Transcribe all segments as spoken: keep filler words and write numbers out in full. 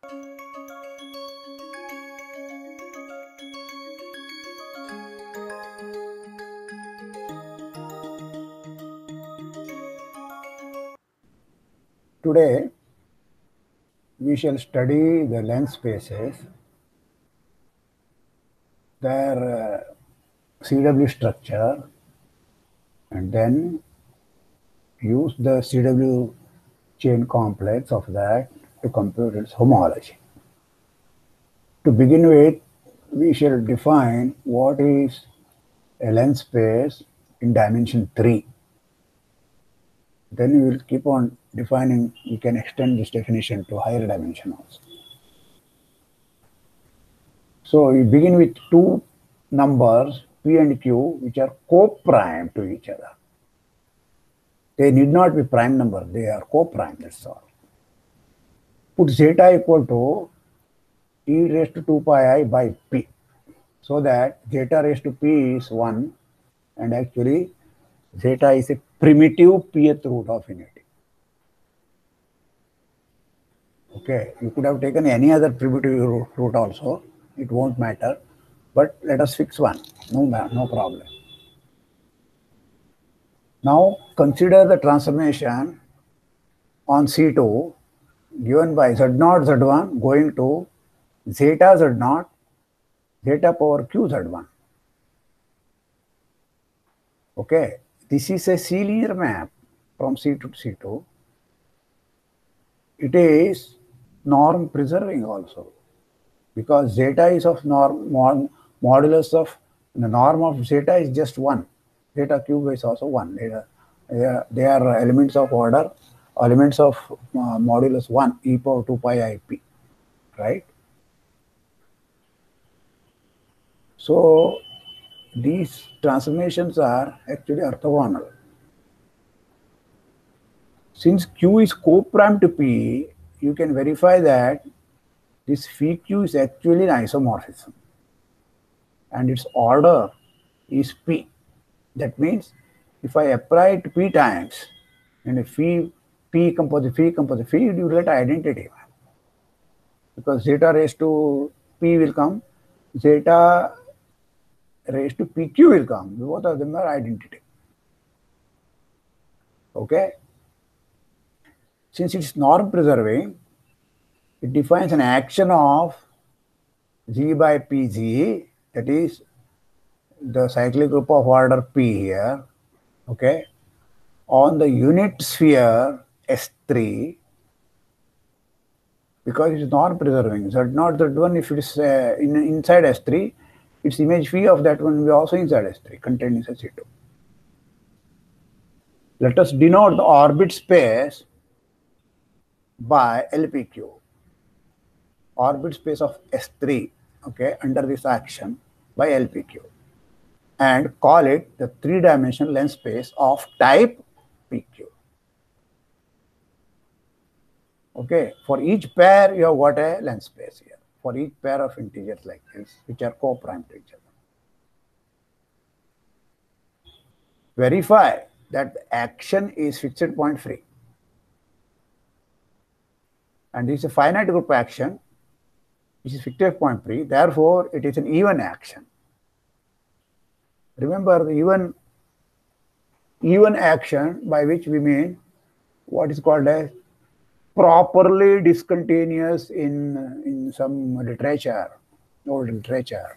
Today, we shall study the length spaces, their uh, C W structure, and then use the C W chain complex of that to compute its homology. To begin with, we shall define what is a length space in dimension three. Then we will keep on defining, we can extend this definition to higher dimension also. So we begin with two numbers, P and Q, which are co-prime to each other. They need not be prime number, they are co-prime, that's all. Put zeta equal to e raised to two pi I by p, so that zeta raised to p is one, and actually zeta is a primitive pth root of unity. Okay, you could have taken any other primitive root also, it won't matter, but let us fix one, no, no problem. Now consider the transformation on C two given by Z naught Z one going to zeta Z naught zeta power q Z one. Okay, this is a C-linear map from C two to C two. It is norm preserving also, because zeta is of norm, mod, modulus of, the norm of zeta is just one. Zeta cube is also one. They are, they are, they are elements of order, elements of uh, modulus one, e power two pi I p, right? So these transformations are actually orthogonal. Since Q is co-prime to P, you can verify that this phi Q is actually an isomorphism, and its order is P. That means if I apply it P times, and if phi, P composite phi composite phi, you get identity. Because zeta raised to P will come, zeta raised to P Q will come. Both of them are identity. Okay? Since it's norm preserving, it defines an action of G by P G, that is the cyclic group of order P here, okay, on the unit sphere S three, because it is norm preserving. Z naught Z one, if it is uh, in, inside S three, its image phi of that one will be also inside S three, contained inside C two. Let us denote the orbit space by L P Q, orbit space of S three, okay, under this action by L P Q, and call it the three-dimensional length space of type P Q. Okay, for each pair you have got a length space here, for each pair of integers like this, which are co-prime to each other. Verify that the action is fixed point free. And this is a finite group action, which is fixed point free, therefore it is an even action. Remember the even, even action, by which we mean what is called as properly discontinuous in, in some literature, old literature.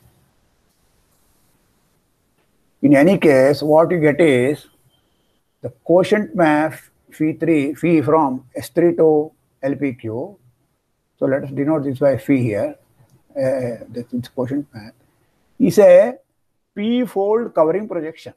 In any case, what you get is the quotient map phi three, phi from S three to L P Q. So let us denote this by phi here. Uh, this quotient map is a p-fold covering projection.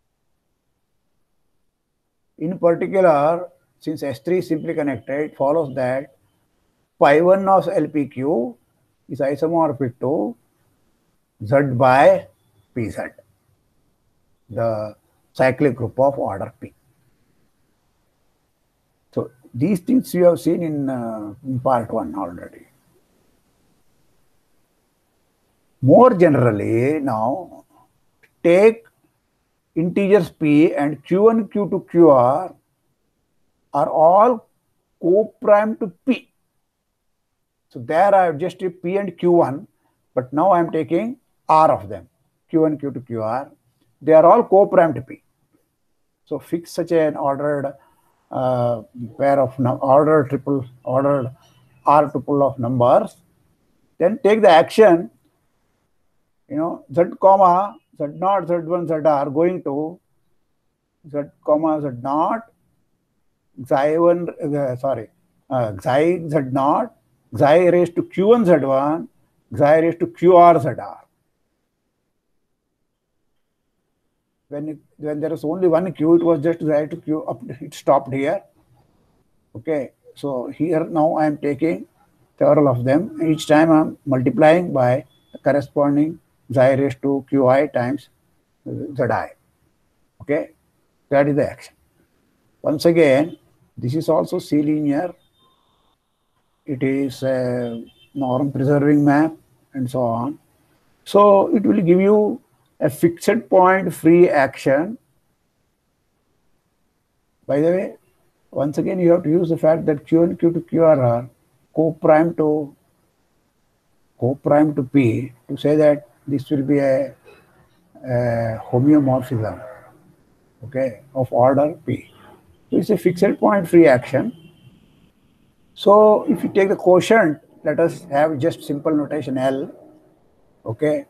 In particular, since S three is simply connected, it follows that pi one of L P Q is isomorphic to Z by P Z, the cyclic group of order P. So these things you have seen in, uh, in part one already. More generally, now take integers P and Q one, Q two, Q R are all co-prime to P. So there I have just P and Q one, but now I am taking R of them, Q one, Q two, Q R. They are all co-primed P. So fix such an ordered uh, pair of ordered triple ordered R tuple of numbers. Then take the action, you know, Z comma, Z naught, Z one, Z R going to Z comma, Z naught, Xi one, uh, sorry, uh, Xi Z naught, Xi raised to Q one, Z one, Xi raised to Q R, Z R. When, it, when there is only one Q, it was just Xi to Q up, it stopped here. Okay, so here now I am taking several of them. Each time I am multiplying by the corresponding Xi raised to Qi times Zi. Okay, that is the action. Once again, this is also C linear. It is a norm preserving map and so on. So it will give you a fixed point free action. By the way, once again, you have to use the fact that Q one, Q two, Q R are co-prime to co-prime to P to say that this will be a, a homeomorphism, okay, of order P. So it's a fixed point free action. So if you take the quotient, let us have just simple notation L, okay.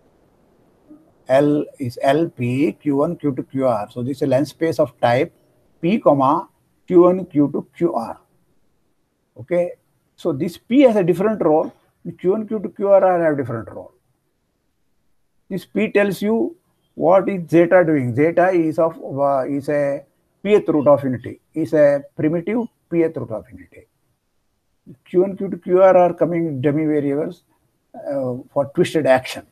L is L P, Q one, Q two, Q R. So this is a length space of type P, comma, Q one, Q two, Q R. Okay. So this P has a different role. Q one, Q two, Q R have a different role. This P tells you what is zeta doing. Zeta is of uh, is a pth root of unity. Is a primitive pth root of unity. Q one, Q two, Q R are coming dummy variables uh, for twisted action.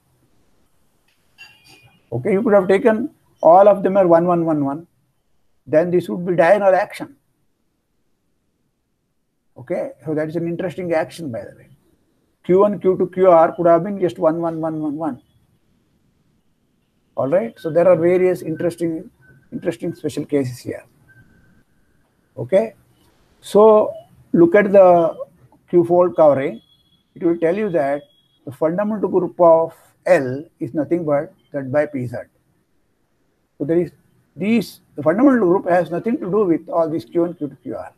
Okay, you could have taken all of them are one, one, one, one. Then this would be diagonal action. Okay, so that is an interesting action, by the way. Q one, Q two, Q R could have been just one, one, one, one, one. All right, so there are various interesting, interesting special cases here. Okay, so look at the Q-fold covering. It will tell you that the fundamental group of L is nothing but Z by P Z. So there is these, the fundamental group has nothing to do with all these Q one, Q two, Q R.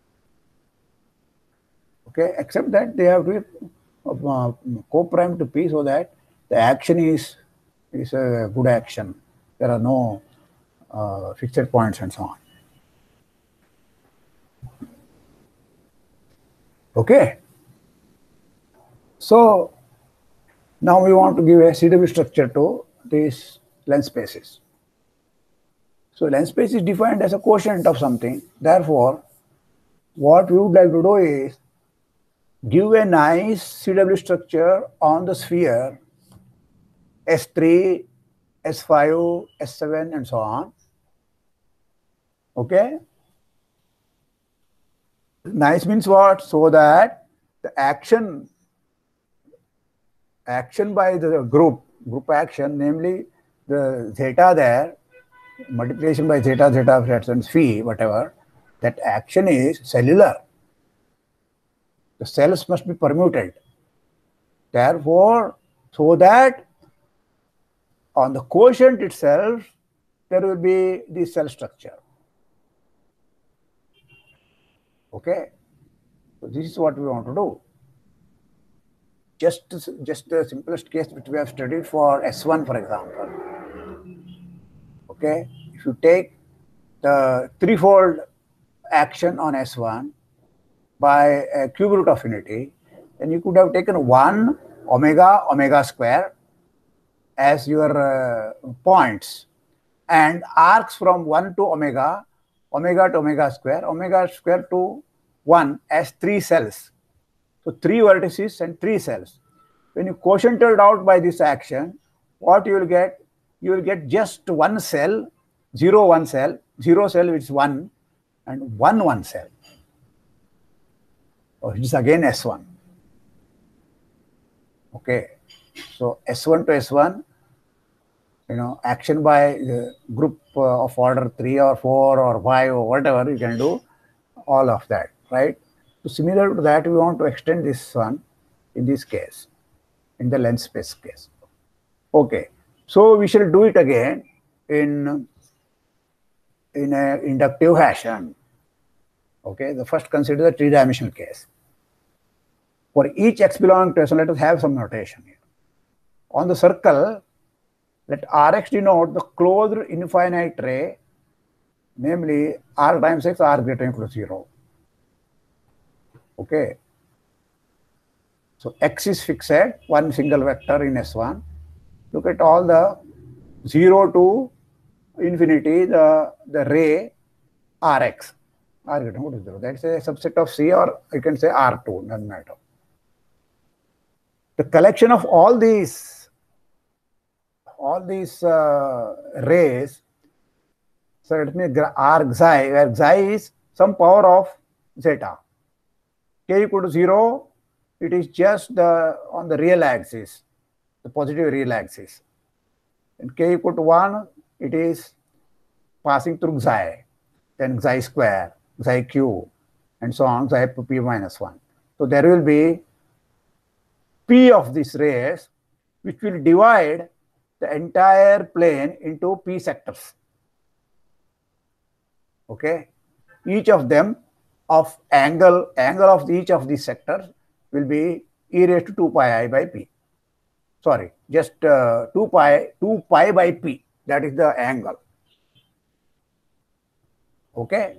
Okay, except that they have to be uh, co-prime to P so that the action is, is a good action. There are no uh, fixed points and so on. Okay. So now we want to give a C W structure to these length spaces. So length space is defined as a quotient of something. Therefore, what we would like to do is give a nice C W structure on the sphere S three, S five, S seven, and so on. Okay. Nice means what? So that the action action by the group, group action, namely the zeta there, multiplication by zeta, zeta, fractions, phi, whatever, that action is cellular. The cells must be permuted. Therefore, so that on the quotient itself, there will be the cell structure. Okay, so this is what we want to do. Just, just the simplest case which we have studied for S one, for example. Okay, if you take the threefold action on S one by a cube root of unity, then you could have taken one omega omega square as your uh, points and arcs from one to omega, omega to omega square, omega square to one as three cells. So three vertices and three cells. When you quotiented out by this action, what you will get? You will get just one cell, zero one cell, zero cell which is one, and one one cell. Oh, it is again S one. Okay, so S one to S one, you know, action by the group uh, of order three or four or five or whatever, you can do all of that, right? So similar to that, we want to extend this one in this case, in the length space case. Okay, so we shall do it again in in a inductive fashion. Okay, the first consider the three-dimensional case. For each x belonging to S one, let us have some notation here. On the circle, let Rx denote the closed infinite ray, namely R times x, R greater than equal to zero. Okay. So x is fixed, one single vector in S one. Look at all the zero to infinity, the, the ray Rx. R greater than equal to zero. That's a subset of C, or you can say R two, doesn't matter. The collection of all these all these uh, rays, so let me R xi, where xi is some power of zeta. K equal to zero, it is just the on the real axis, the positive real axis. And k equal to one, it is passing through xi, then xi square, xi cube, and so on, xi to p minus one. So there will be p of these rays, which will divide the entire plane into p sectors. Okay, each of them of angle angle of each of these sectors will be e raised to two pi I by p. Sorry, just uh, two pi two pi by p. That is the angle. Okay.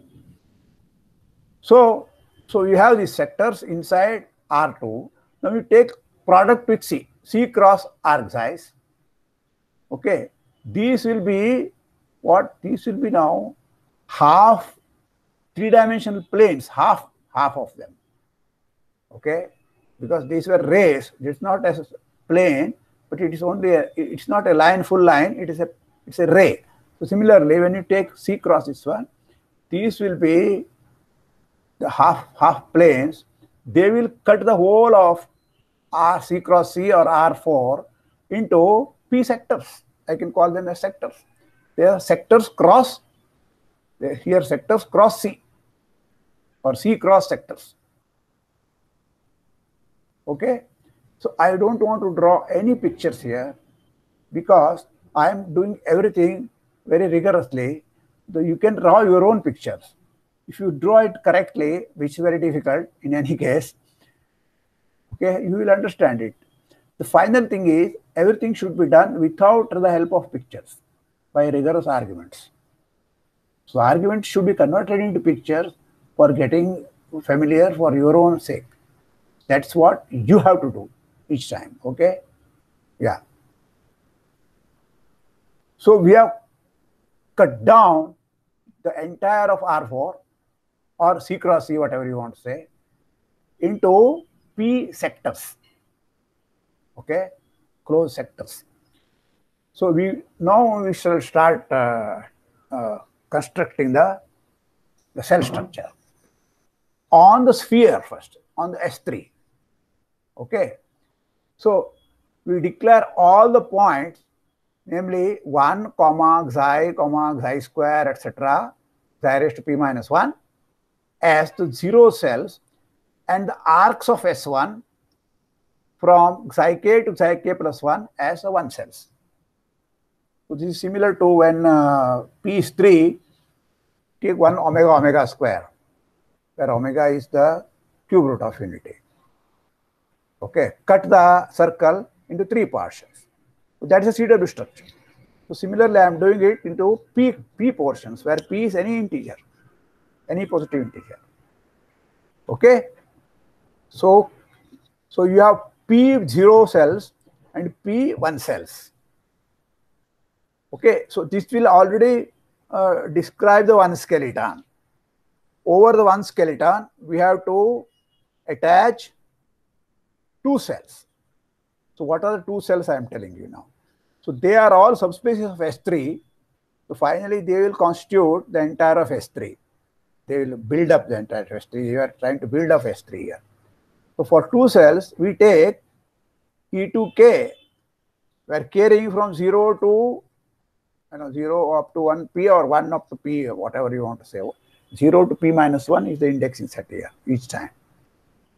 So so you have these sectors inside R two. Now you take product with C, C cross R xi. Okay, these will be what? These will be now half three-dimensional planes, half half of them. Okay, because these were rays. It's not a plane, but it is only a, it's not a line, full line. It is a it's a ray. So similarly, when you take C cross this one, these will be the half half planes. They will cut the whole of R C cross C or R four into P sectors. I can call them as sectors. They are sectors cross, here sectors cross C or C cross sectors. Okay. So I don't want to draw any pictures here because I am doing everything very rigorously. So you can draw your own pictures. If you draw it correctly, which is very difficult in any case, okay, you will understand it. The final thing is everything should be done without the help of pictures by rigorous arguments. So arguments should be converted into pictures for getting familiar for your own sake. That's what you have to do each time. Okay. Yeah. So we have cut down the entire of R four or C cross C, whatever you want to say, into P sectors. Okay, closed sectors. So we now we shall start uh, uh, constructing the the cell structure on the sphere first, on the S three. Okay, so we declare all the points, namely one, comma xi, comma xi square, et cetera, xi raised to p minus one, as the zero cells, and the arcs of S one from xi k to xi k plus one as a one cells. So this is similar to when uh, p is three, take one omega omega square, where omega is the cube root of unity. Okay, cut the circle into three portions. So that is a C W structure. So similarly, I am doing it into p, p portions, where p is any integer, any positive integer. Okay, so so you have p zero cells and p one cells. Okay, so this will already uh, describe the one skeleton. Over the one skeleton, we have to attach two cells. So what are the two cells I am telling you now? So they are all subspecies of S three. So finally, they will constitute the entire of S three. They will build up the entire S three. You are trying to build up S three here. So for two cells, we take E two K, where k ranging from zero to you know zero up to one p or one up to p, whatever you want to say. zero to p minus one is the indexing set here each time.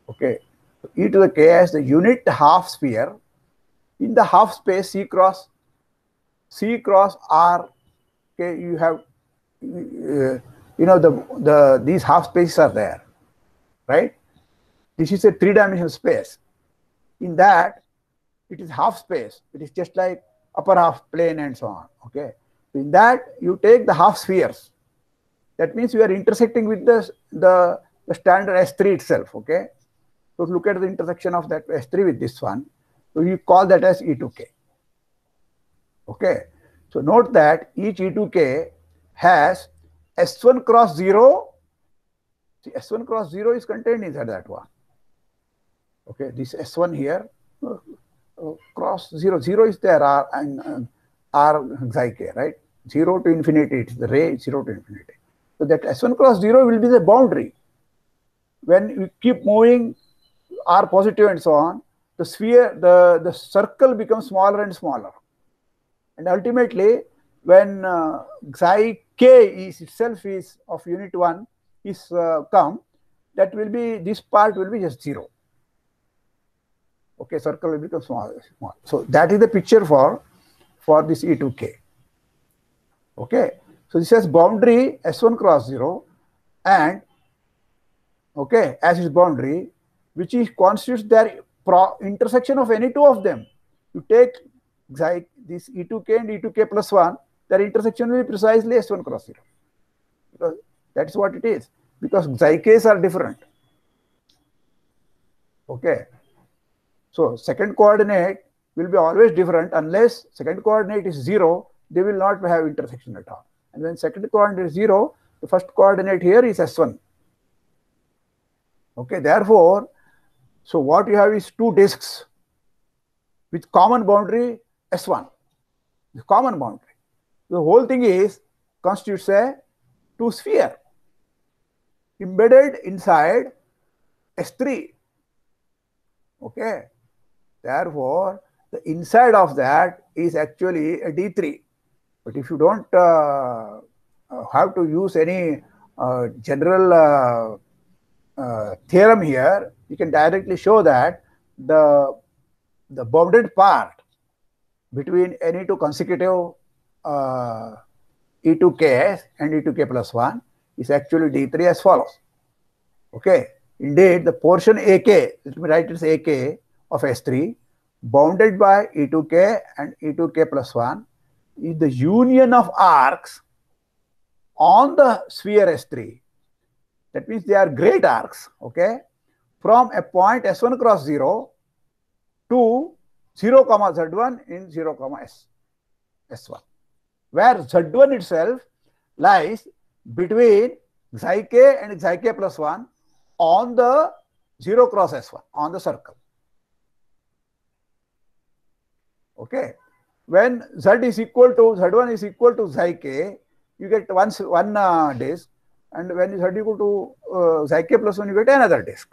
Okay, so e to the k as the unit half sphere. In the half space C cross C cross R, okay, you have uh, you know the the these half spaces are there, right? This is a three-dimensional space. In that, it is half space. It is just like upper half plane and so on. Okay, in that you take the half spheres. That means you are intersecting with the the, the standard S three itself. Okay, so look at the intersection of that S three with this one. So you call that as E two K. Okay, so note that each E two K has S one cross zero. See, S one cross zero is contained inside that one. Okay, this S one here uh, uh, cross zero. Zero is there, R and uh, R psi k, right? Zero to infinity, it's the ray zero to infinity. So that S one cross zero will be the boundary. When you keep moving R positive and so on, the sphere, the, the circle becomes smaller and smaller. And ultimately, when uh, psi k is itself is of unit one is uh, come, that will be, this part will be just zero. Okay, circle will become small, small. So that is the picture for, for this E two K. Okay, so this has boundary S one cross zero and, okay, as its boundary, which is constitutes their pro intersection of any two of them. You take psi, this E two K and E two K plus one, their intersection will be precisely S one cross zero. Because that's what it is. Because psi k's are different. Okay. So second coordinate will be always different unless second coordinate is zero, they will not have intersection at all. And when second coordinate is zero, the first coordinate here is S one. Okay, therefore, so what you have is two disks with common boundary S one, the common boundary. The whole thing is constitutes a two sphere embedded inside S three. Okay. Therefore, the inside of that is actually a D three. But if you don't uh, have to use any uh, general uh, uh, theorem here, you can directly show that the, the bounded part between any two consecutive uh, E two K and E two K plus one is actually D three as follows. Okay. Indeed, the portion A K, let me write it as A K of S three, bounded by E two K and E two K plus one, is the union of arcs on the sphere S three. That means they are great arcs, okay, from a point S one cross zero to zero comma Z one in zero comma S, S1, where Z one itself lies between psi k and psi k plus one on the zero cross S one, on the circle. Okay. When Z is equal to, Z one is equal to psi k, you get one, one uh, disk, and when Z equal to uh, psi k plus one, you get another disk.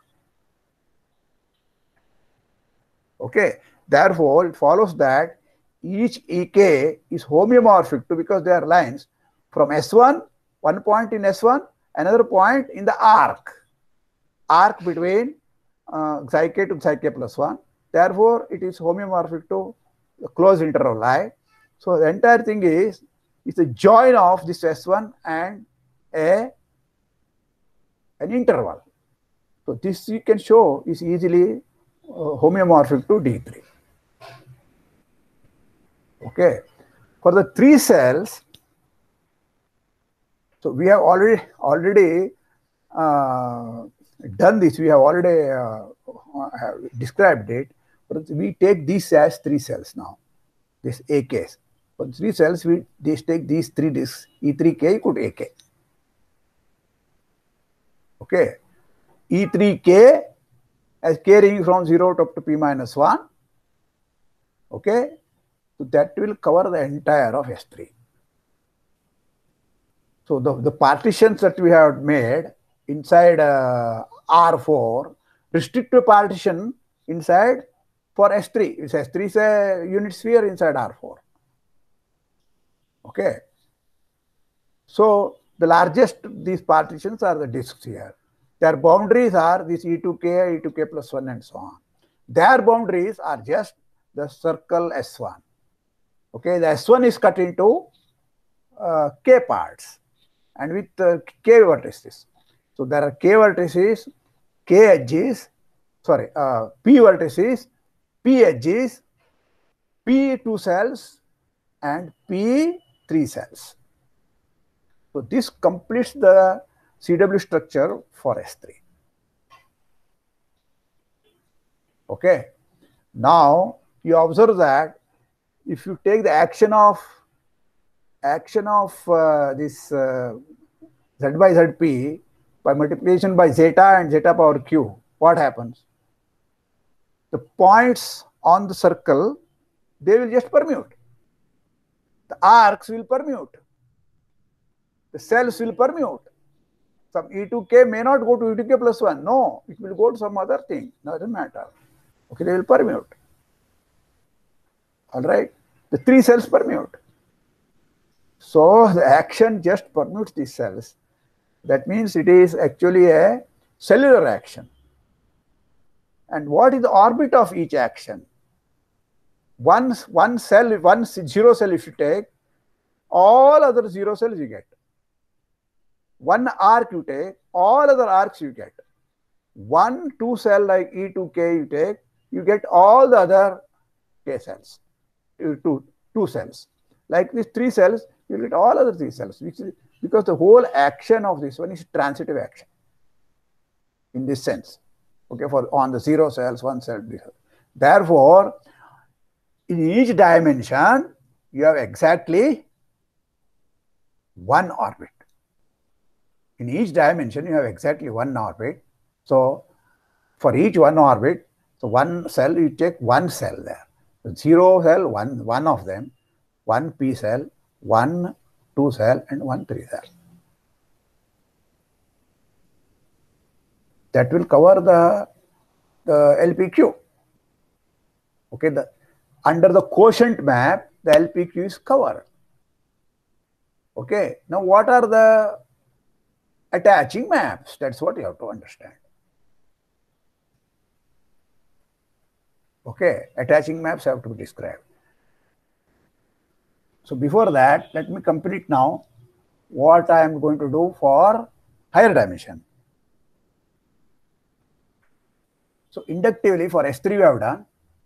Okay. Therefore, it follows that each E K is homeomorphic to, because they are lines from S one, one point in S one, another point in the arc, arc between uh, psi k to psi k plus one. Therefore, it is homeomorphic to the closed interval I. So the entire thing is is a join of this S one and a an interval. So this you can show is easily uh, homeomorphic to D three. Okay. For the three cells, so we have already already uh, done this. We have already uh, have described it. But we take these as three cells now. This A Ks. For three cells, we just take these three disks, E three K equal to A K. Okay. E three K as k ranging from zero to up to p minus one. Okay. So that will cover the entire of S three. So the, the partitions that we have made inside uh, R four, restrictive partition inside for S three. It's S three is a unit sphere inside R four. Okay. So the largest these partitions are the disks here. Their boundaries are this E two K, E two K plus one and so on. Their boundaries are just the circle S one. Okay, the S one is cut into uh, K parts and with uh, K vertices. So there are K vertices, K edges, sorry, uh, P vertices, P edges, P two cells and P three cells. So this completes the C W structure for S three. Okay. Now you observe that if you take the action of action of uh, this uh, Z by Zp by multiplication by zeta and zeta power q, what happens? The points on the circle, they will just permute. The arcs will permute. The cells will permute. Some E two K may not go to E two K plus one. No, it will go to some other thing. No, it doesn't matter. Okay, they will permute. All right. The three cells permute. So the action just permutes these cells. That means it is actually a cellular action. And what is the orbit of each action? One, one cell, one zero cell if you take, all other zero cells you get. One arc you take, all other arcs you get. One two cell like E two K you take, you get all the other K cells, two, two cells. Like these three cells, you get all other three cells, which is because the whole action of this one is transitive action in this sense. Okay, for on the zero cells, one cell. Therefore, in each dimension, you have exactly one orbit. In each dimension, you have exactly one orbit. So, for each one orbit, so one cell, you take one cell there. So zero cell, one, one of them, one P cell, one two cell, and one three cell. That will cover the, the L P Q. Okay, the, under the quotient map, the L P Q is covered. Okay, now what are the attaching maps? That's what you have to understand. Okay, attaching maps have to be described. So before that, let me complete now what I am going to do for higher dimension. So inductively for S three we have done.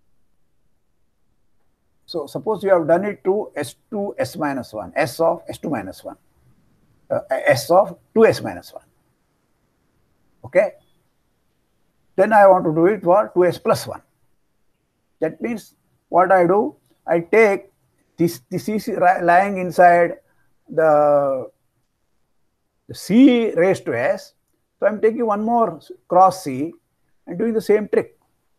So suppose you have done it to S two S minus one, S of S two minus one, uh, S of two S minus one. Okay. Then I want to do it for two S plus one. That means what I do, I take this, this is lying inside the, the C raised to S. So I'm taking one more cross C and doing the same trick.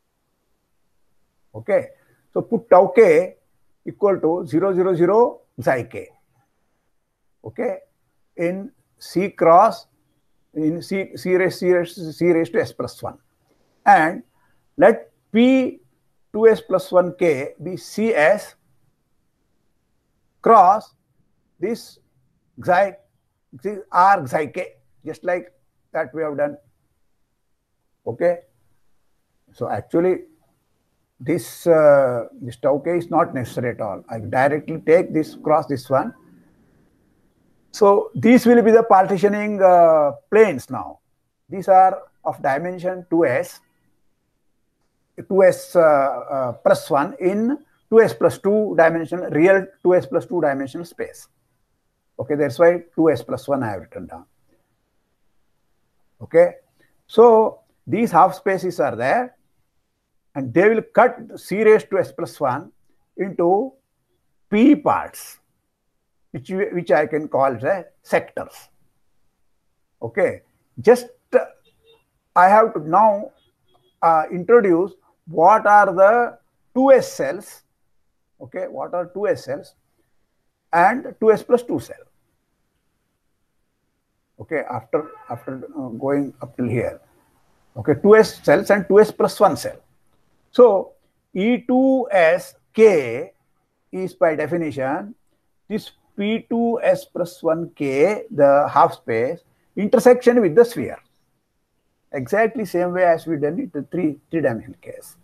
Okay. So put tau k equal to zero, zero, zero psi k. Okay. In C cross, in C, C, raised, C, raised, C raised to S plus one. And let P two S plus one k be C S cross this xi, this R xi k, just like that we have done. Okay. So actually, this uh, this tau k is not necessary at all. I directly take this cross this one. So these will be the partitioning uh, planes now. These are of dimension two S, two S uh, uh, plus one in two S plus two dimensional, real two S plus two dimensional space. Okay, that's why two S plus one I have written down. Okay, so these half spaces are there and they will cut C raised to S plus one into P parts, which, which I can call as sectors. Okay, just uh, I have to now uh, introduce what are the two S cells, okay, what are two S cells and two S plus two cell. Okay, after, after uh, going up till here, okay, two S cells and two S plus one cell. So E two S K is by definition this P two S plus one K, the half space, intersection with the sphere. exactly same way as we done it the three three dimensional case.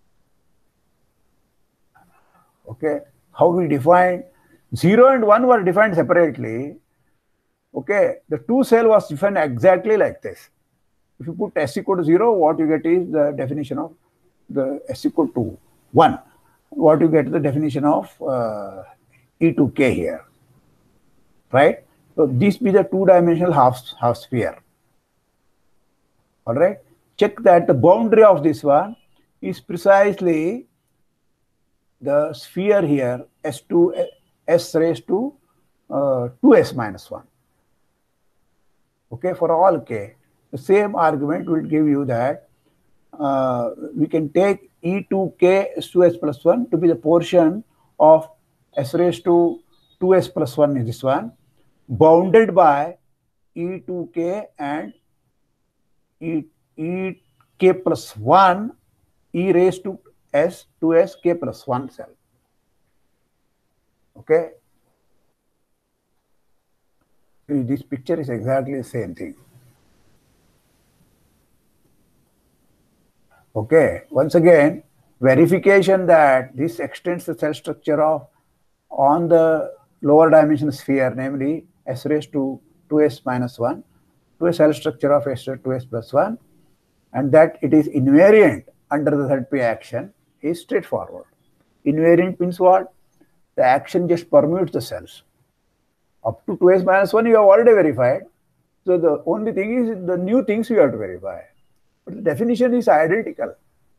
Okay, how we define zero and one were defined separately. Okay, the two cell was defined exactly like this. If you put S equal to zero, what you get is the definition of the S equal to one. What you get the definition of uh, E two K here, right? So this be the two-dimensional half half sphere. All right. Check that the boundary of this one is precisely the sphere here S two S raised to uh, two S minus one. Okay, for all k, the same argument will give you that uh, we can take E two K S two S plus one to be the portion of S raised to two S plus one is this one, bounded by E two K and E, E K plus one E raised to S two S K plus one cell. Okay. This picture is exactly the same thing. Okay. Once again, verification that this extends the cell structure of on the lower dimension sphere, namely S raised to two S minus one, to a cell structure of S raised to two S plus one, and that it is invariant under the Z P action is straightforward. Invariant means what? The action just permutes the cells. Up to two S minus one, you have already verified. So the only thing is the new things you have to verify. But the definition is identical.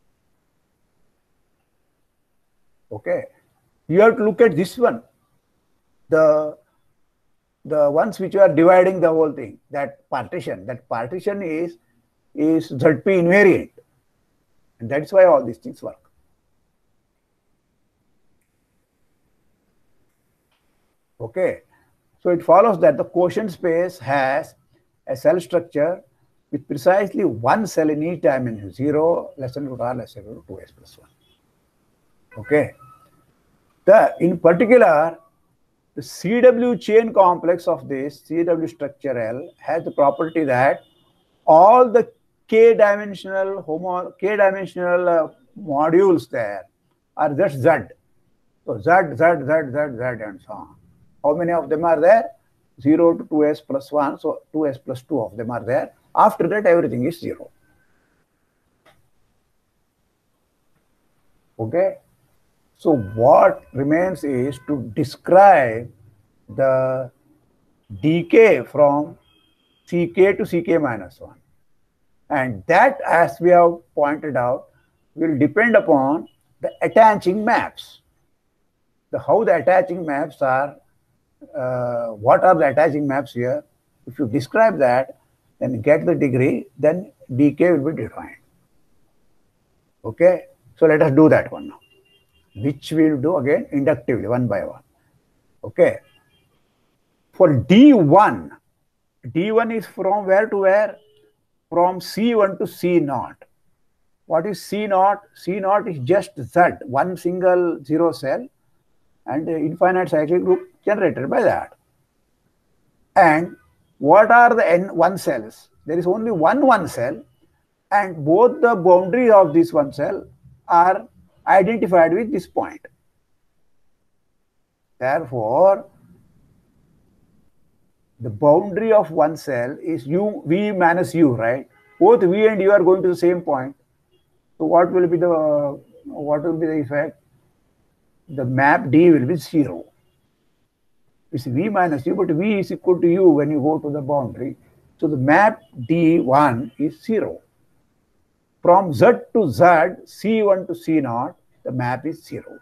Okay. You have to look at this one. The, the ones which are dividing the whole thing, that partition. That partition is, is Z P invariant. And that's why all these things work. Okay. So it follows that the quotient space has a cell structure with precisely one cell in each dimension, zero, less than root r, less than root two S plus one. Okay. The, in particular, the C W chain complex of this C W structure L has the property that all the k dimensional homo k dimensional uh, modules there are just Z. So Z, Z, Z, Z, Z, and so on. How many of them are there? zero to two S plus one. So two S plus two of them are there. After that, everything is zero. Okay. So what remains is to describe the decay from C K to C K minus one. And that, as we have pointed out, will depend upon the attaching maps. The how the attaching maps are, uh, what are the attaching maps here? If you describe that, then get the degree, then decay will be defined. Okay, so let us do that one now, which we will do again inductively, one by one. Okay, for D one, D one is from where to where? From C one to C naught. What is C naught? C naught is just Z, one single zero cell, and the infinite cyclic group generated by that. And what are the N one cells? There is only one one cell, and both the boundaries of this one cell are identified with this point. Therefore, the boundary of one cell is U, V minus U, right? Both V and U are going to the same point. So what will be the uh, what will be the effect? The map D will be zero. It's V minus U, but V is equal to U when you go to the boundary. So the map D one is zero. From Z to Z, C one to C naught, the map is zero.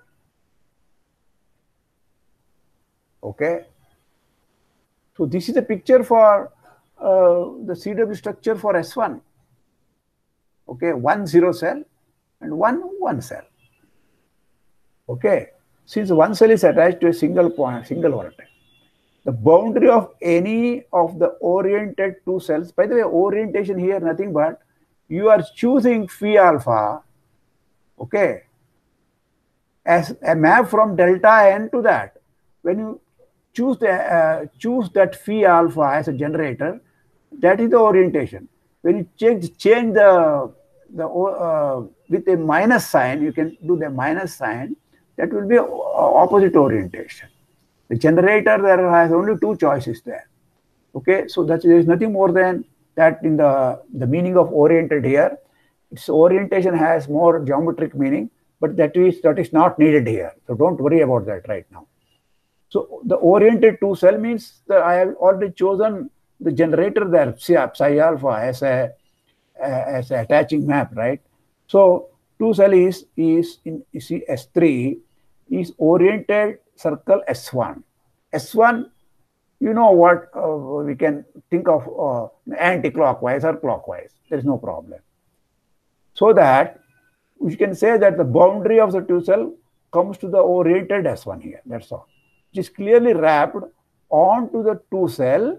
Okay. So this is the picture for uh, the C W structure for S one. Okay, one zero cell and one one cell. Okay, since one cell is attached to a single point, single vertex, the boundary of any of the oriented two cells, by the way, orientation here nothing but you are choosing phi alpha, okay, as a map from delta n to that. When you choose the uh, choose that phi alpha as a generator, that is the orientation. When you change, change the, the uh, with a minus sign, you can do the minus sign, that will be opposite orientation. The generator, there has only two choices there. Okay, so that there is nothing more than that in the, the meaning of oriented here. Its orientation has more geometric meaning, but that is that is not needed here. So don't worry about that right now. So the oriented two cell means that I have already chosen the generator there, psi alpha, as a as an attaching map, right? So two cell is is in see S three is oriented circle S one. S one, you know what, uh, we can think of uh, anti-clockwise or clockwise. There is no problem. So that we can say that the boundary of the two cell comes to the oriented S one here. That's all. It is clearly wrapped onto the two cell.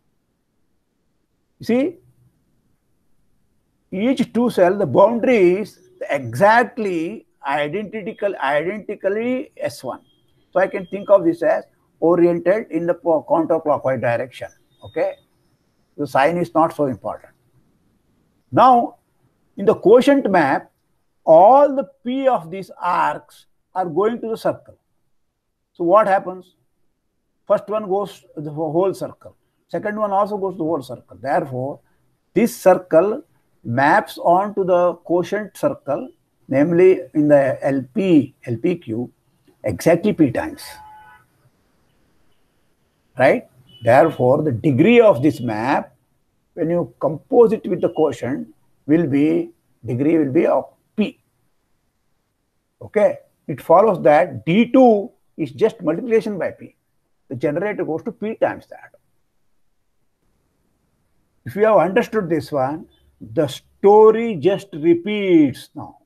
You see, each two cell, the boundary is exactly identical, identically S one. So I can think of this as oriented in the counterclockwise direction. Okay, the sign is not so important. Now, in the quotient map, all the P of these arcs are going to the circle. So what happens? First one goes to the whole circle. Second one also goes to the whole circle. Therefore, this circle maps onto the quotient circle, namely in the L P, L P Q, exactly P times. Right? Therefore, the degree of this map, when you compose it with the quotient, will be, degree will be of P. Okay? It follows that D two is just multiplication by P. The generator goes to P times that. If you have understood this one, the story just repeats now.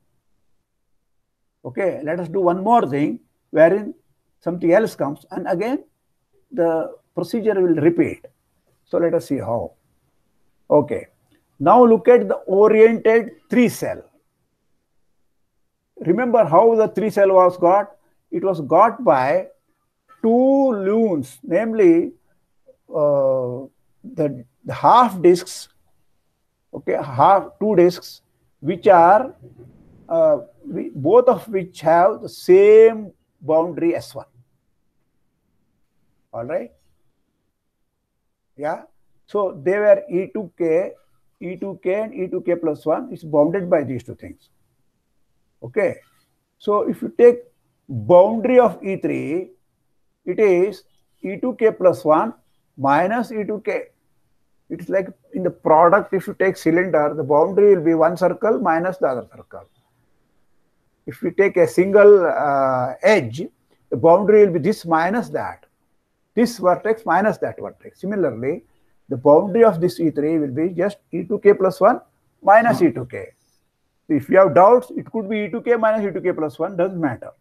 Okay, let us do one more thing wherein something else comes, and again the procedure will repeat. So let us see how. Okay, now look at the oriented three cell. Remember how the three cell was got? It was got by two looms, namely uh, the, the half discs, okay, half two discs, which are uh, we, both of which have the same boundary S one. All right. Yeah. So they were E two K, E two K and E two K plus one is bounded by these two things. Okay. So if you take boundary of E three, it is E two K plus one minus E two K. It's like in the product, if you take cylinder, the boundary will be one circle minus the other circle. If you take a single uh, edge, the boundary will be this minus that. This vertex minus that vertex. Similarly, the boundary of this E three will be just E two K plus one minus E two K. If you have doubts, it could be E two K minus E two K plus one, doesn't matter.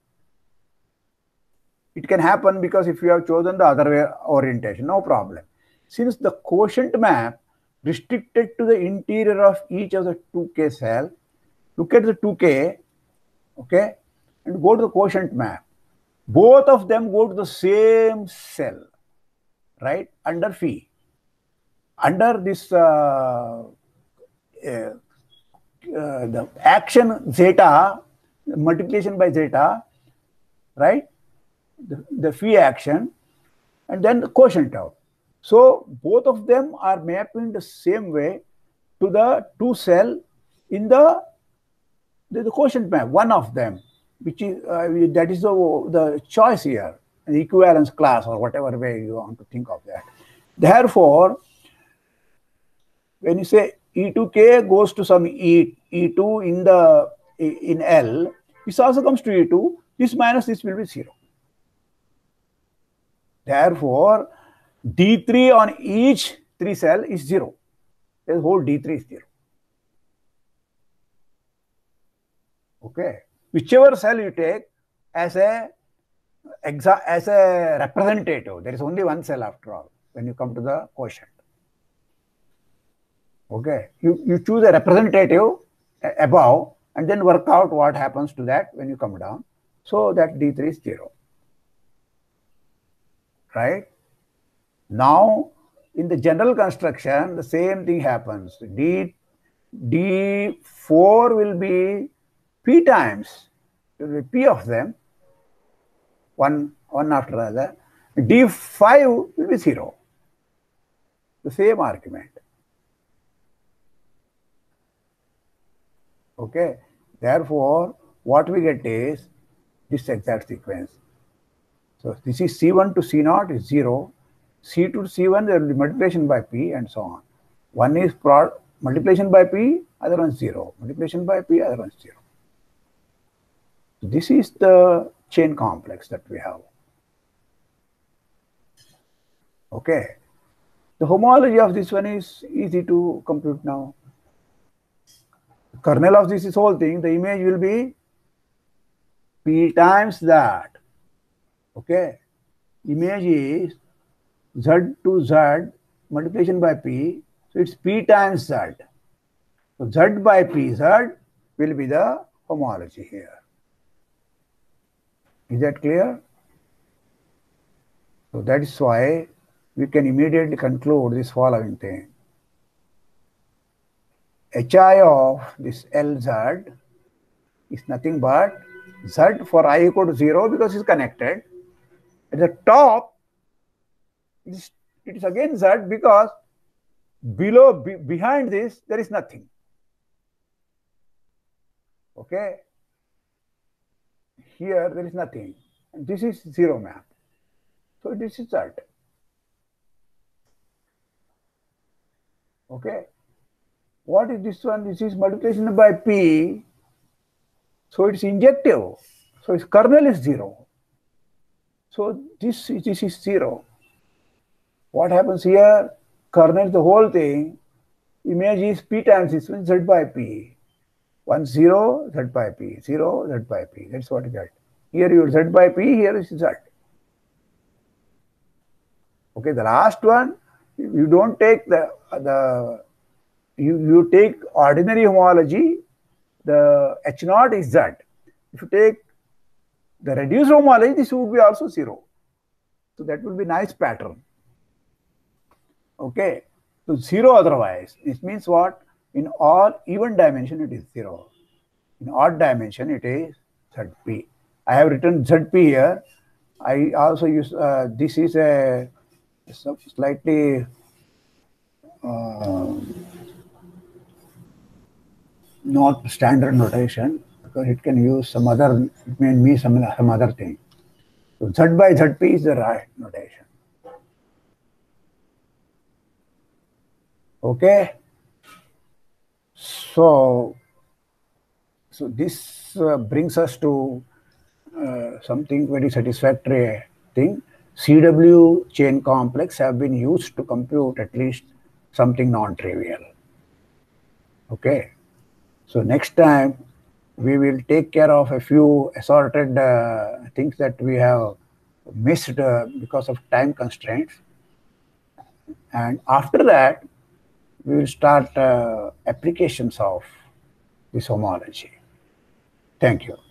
It can happen because if you have chosen the other way orientation, no problem. Since the quotient map restricted to the interior of each of the two K cell, look at the two K, okay, and go to the quotient map. Both of them go to the same cell, right, under phi. Under this uh, uh, uh, the action zeta, multiplication by zeta, right, the, the phi action, and then the quotient out. So both of them are mapping the same way to the two cell in the, the, the quotient map, one of them, which is uh, that is the, the choice here, an equivalence class or whatever way you want to think of that. Therefore, when you say E two K goes to some E, E2 in the in L, this also comes to E two, this minus this will be zero. Therefore, D three on each three cell is zero. The whole D three is zero. Okay. Whichever cell you take as a exa as a representative, there is only one cell after all when you come to the quotient. Okay. You, you choose a representative above and then work out what happens to that when you come down. So that D three is zero. Right? Now, in the general construction, the same thing happens. D, D four will be P times, it will be P of them, one, one after the other. D five will be zero. The same argument. Okay. Therefore, what we get is this exact sequence. So this is C one to C zero is zero. C two to C one, there will be multiplication by P and so on. One is multiplication by P, other one zero. Multiplication by P, other one zero. So this is the chain complex that we have. Okay. The homology of this one is easy to compute now. The kernel of this is whole thing. The image will be P times that. Okay. Image is Z to Z multiplication by P. So it's P times Z. So Z by P Z will be the homology here. Is that clear? So that is why we can immediately conclude this following thing. Hi of this L Z is nothing but Z for I equal to zero because it's connected. At the top, it is, it is again Z because below, be, behind this, there is nothing. Okay. Here, there is nothing. And this is zero map. So this is Z. Okay. What is this one? This is multiplication by P. So it's injective. So its kernel is zero. So this, this is zero. What happens here? Kernel is the whole thing. Image is P times this one, Z by P. One zero, Z by P. Zero, Z by P. That's what you get. Here you Z by P, here is Z. Okay, the last one, you don't take the, the you, you take ordinary homology, the H zero is Z. If you take the reduced homology, this would be also zero. So that will be nice pattern. Okay, so zero otherwise. This means what? In all even dimension, it is zero. In odd dimension, it is Z P. I have written Z P here. I also use, uh, this is a slightly uh, not standard notation because it can use some other, it may mean some, some other thing. So Z by Z P is the right notation. Okay. So, so this uh, brings us to uh, something very satisfactory thing. C W chain complex have been used to compute at least something non-trivial. Okay. So next time we will take care of a few assorted uh, things that we have missed uh, because of time constraints. And after that, we will start uh, applications of this homology. Thank you.